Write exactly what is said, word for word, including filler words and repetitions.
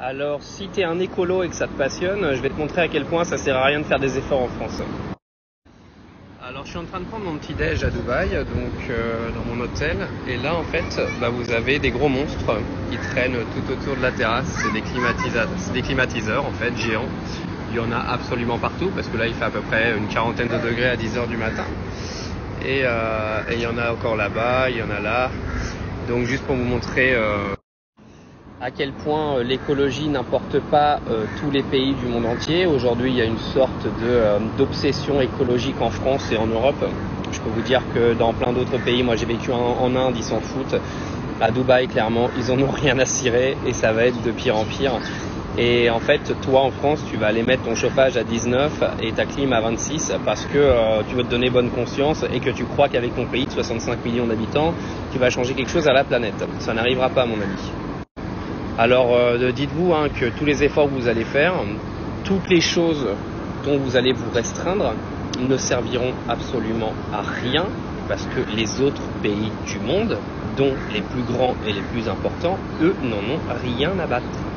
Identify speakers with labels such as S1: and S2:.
S1: Alors, si tu es un écolo et que ça te passionne, je vais te montrer à quel point ça sert à rien de faire des efforts en France. Alors, je suis en train de prendre mon petit déj à Dubaï, donc euh, dans mon hôtel, et là, en fait, bah, vous avez des gros monstres qui traînent tout autour de la terrasse. C'est des climatiseurs, c'est des climatiseurs en fait, géants. Il y en a absolument partout, parce que là, il fait à peu près une quarantaine de degrés à dix heures du matin. Et, euh, et il y en a encore là-bas, il y en a là. Donc, juste pour vous montrer euh, à quel point euh, l'écologie n'importe pas euh, tous les pays du monde entier. Aujourd'hui, il y a une sorte de, euh, d'obsession écologique en France et en Europe. Je peux vous dire que dans plein d'autres pays, moi j'ai vécu en, en Inde, ils s'en foutent. À Dubaï, clairement, ils en ont rien à cirer et ça va être de pire en pire. Et en fait, toi en France, tu vas aller mettre ton chauffage à dix-neuf et ta clim à vingt-six parce que euh, tu veux te donner bonne conscience et que tu crois qu'avec ton pays de soixante-cinq millions d'habitants, tu vas changer quelque chose à la planète. Ça n'arrivera pas, mon ami. Alors euh, dites-vous hein, que tous les efforts que vous allez faire, toutes les choses dont vous allez vous restreindre ne serviront absolument à rien parce que les autres pays du monde, dont les plus grands et les plus importants, eux n'en ont rien à battre.